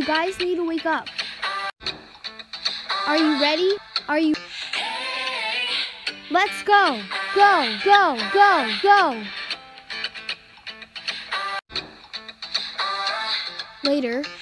guys need to wake up. Are you ready? Let's go! Go, go, go, go! Later,